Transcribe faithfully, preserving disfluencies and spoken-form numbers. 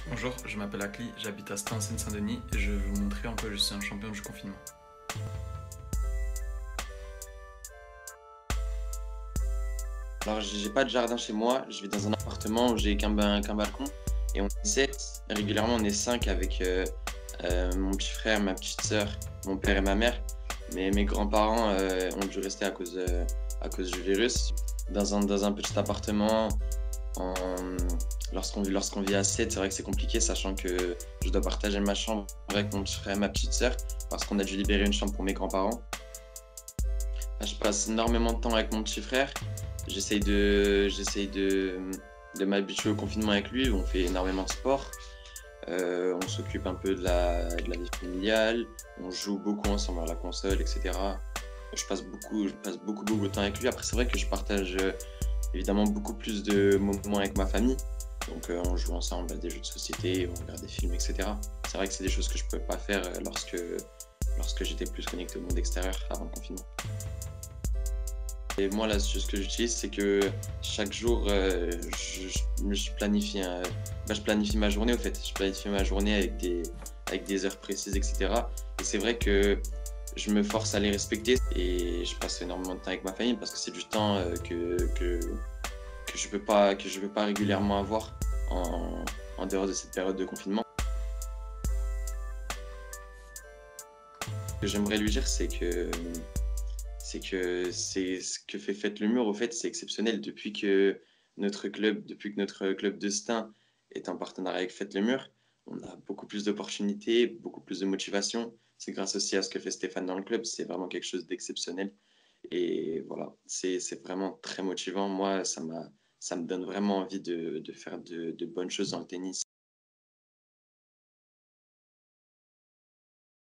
Bonjour, je m'appelle Akli, j'habite à Stains en Seine-Saint-Denis et je vais vous montrer en quoi je suis un champion du confinement. Alors, j'ai pas de jardin chez moi, je vis dans un appartement où j'ai qu'un ba- qu'un balcon et on est sept. Régulièrement, on est cinq avec euh, euh, mon petit frère, ma petite sœur, mon père et ma mère. Mais mes grands-parents euh, ont dû rester à cause, euh, à cause du virus. Dans un, dans un petit appartement, en- lorsqu'on vit, lorsqu'on vit à sept, c'est vrai que c'est compliqué, sachant que je dois partager ma chambre avec mon petit frère et ma petite sœur, parce qu'on a dû libérer une chambre pour mes grands-parents. Je passe énormément de temps avec mon petit frère. J'essaye de, j'essaye de, de m'habituer au confinement avec lui. On fait énormément de sport. Euh, on s'occupe un peu de la, de la vie familiale. On joue beaucoup ensemble à la console, et cetera. Je passe beaucoup, je passe beaucoup, beaucoup de temps avec lui. Après, c'est vrai que je partage euh, évidemment beaucoup plus de moments avec ma famille. Donc, euh, on joue ensemble à des jeux de société, on regarde des films, et cetera. C'est vrai que c'est des choses que je ne pouvais pas faire euh, lorsque, lorsque j'étais plus connecté au monde extérieur avant le confinement. Et moi, l'astuce que j'utilise, c'est que chaque jour, euh, je, je- je planifie un- bah, je planifie ma journée, au fait. Je planifie ma journée avec des, avec des heures précises, et cetera. Et c'est vrai que je me force à les respecter et je passe énormément de temps avec ma famille parce que c'est du temps euh, que, que, que je peux pas, que je peux pas régulièrement avoir en, en dehors de cette période de confinement. Ce que j'aimerais lui dire, c'est que c'est que c'est ce que fait Faites le Mur, au fait, c'est exceptionnel. Depuis que notre club, depuis que notre club de Stein est en partenariat avec Faites le Mur, on a beaucoup plus d'opportunités, beaucoup plus de motivation. C'est grâce aussi à ce que fait Stéphane dans le club. C'est vraiment quelque chose d'exceptionnel. Et voilà, c'est c'est vraiment très motivant. Moi, ça m'a, ça me donne vraiment envie de, de faire de, de bonnes choses dans le tennis.